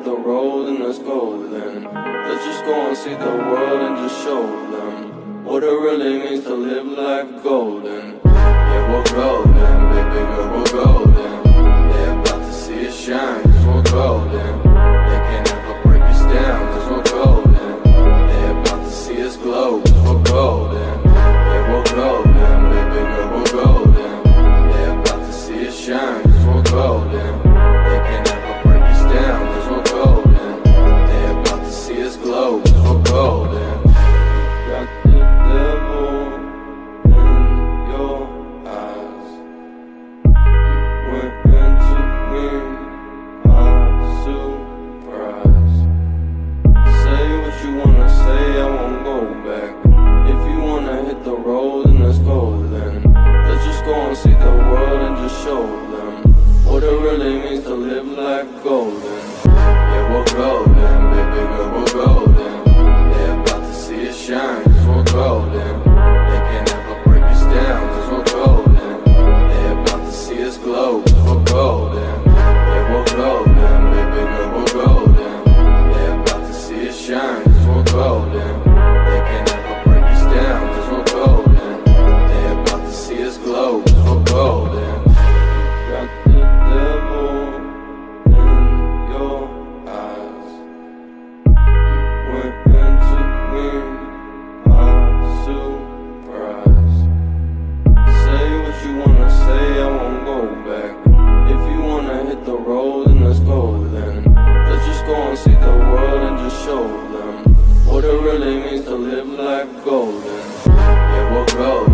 the road and let's go then. Let's just go and see the world and just show them what it really means to live life golden. Yeah, we're golden, baby girl, we're golden. They're about to see us shine, cause we're golden. They can't ever break us down, cause we're golden. They're about to see us glow, cause we're golden. Yeah, we're golden, baby girl, we're golden. They're about to see us shine, cause we're golden. They can't ever break us down, cause we're golden. They're about to see us glow, cause we're golden. Got the devil in your eyes. You went into me, I'm surprised. Say what you wanna say, I won't go back. If you wanna hit the road, then let's go then. Let's just go and see the world and just show them what it really means to live life golden. Yeah, we're golden, baby girl, we're golden. They're about to see us shine, cause we're golden. They can't ever break us down, cause we're golden. They're about to see us glow, cause we're golden. Yeah, we're golden, baby girl, we're golden. They're about to see us shine, cause we're golden. They can't ever break us down, cause we're golden. They're about to see us glow, cause we're golden. Got the devil in your eyes. You went into me, I'm surprised. Say what you wanna say, I won't go back. If you wanna hit the road, then let's go then. Let's just go and see the world and just show them what it really means to live life golden. Yeah, we're golden.